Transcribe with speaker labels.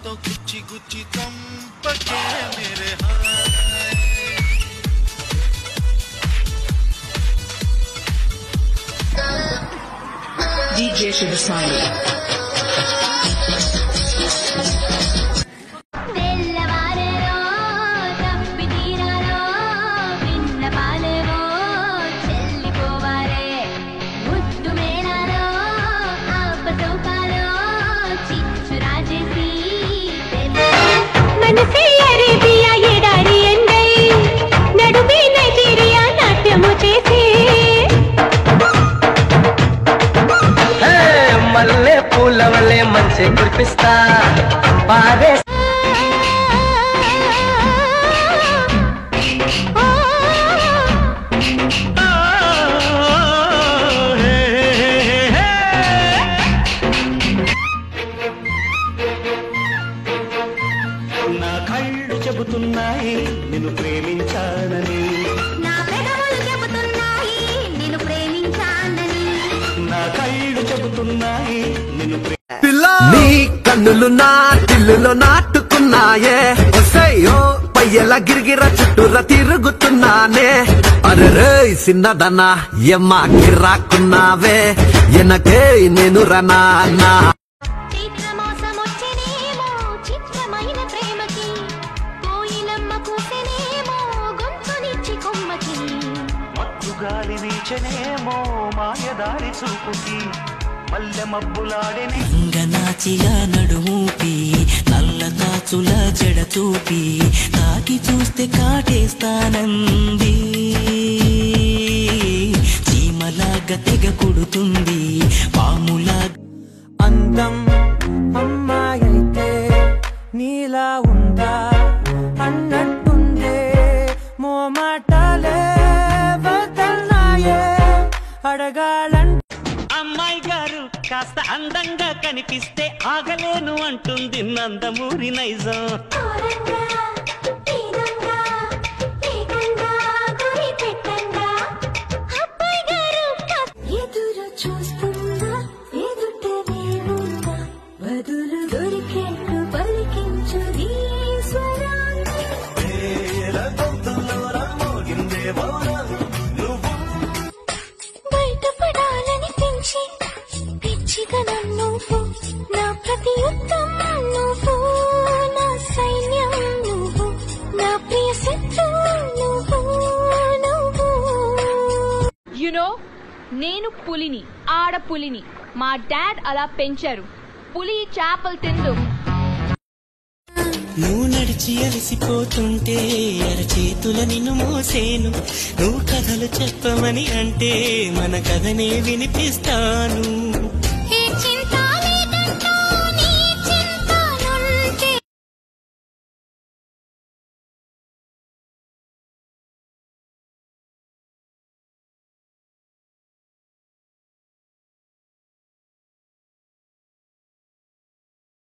Speaker 1: तो Gucci Gucci चंपके मेरे हाय
Speaker 2: DJ Shivasani
Speaker 3: మల్లె పూల వల్లే మంచి కురిపిస్తా పారే నా కళ్ళు చెబుతున్నాయి నిన్ను ప్రేమించానని
Speaker 4: నా పెదవులు చెబుతున్నాయి నిన్ను ప్రేమించానని
Speaker 3: నా కళ్ళు చెబుతున్నాయి నిన్ను
Speaker 5: నీ కన్నులు నా తిల్లులో నాటుకున్నాయే ఒసయ్యో పయ్యల గిరిగిర చుట్టూర తిరుగుతున్నానే అరే సిన్నదనా ఎమ్మ గిరాకున్నావే ఎనకే నేను రనా
Speaker 3: గాలి వీచనేమో మాయదారి చూపుకి మల్లె మబ్బులాడెని
Speaker 6: నాచిగా నడుమూపి నల్ల కాచుల జడ చూపి తాకి చూస్తే కాటేస్తానంది చీమలాగా తెగ కుడుతుంది పాములా
Speaker 7: అందం అమ్మాయైతే నీలా ఉందా అన్నట్టుందే మోమాటాలే వదల్నాయే అడగాలంటే
Speaker 6: అమ్మాయి గారు కాస్త అందంగా కనిపిస్తే ఆగలేను అంటుంది నందమూరి నైజం
Speaker 8: నేను పులిని ఆడపులిని మా డాడ్ అలా పెంచారు పులి చేపలు తిందు
Speaker 6: నువ్వు నడిచి అలసిపోతుంటే అరచేతుల నిన్ను మోసేను నువ్వు కథలు చెప్పమని అంటే మన కథనే వినిపిస్తాను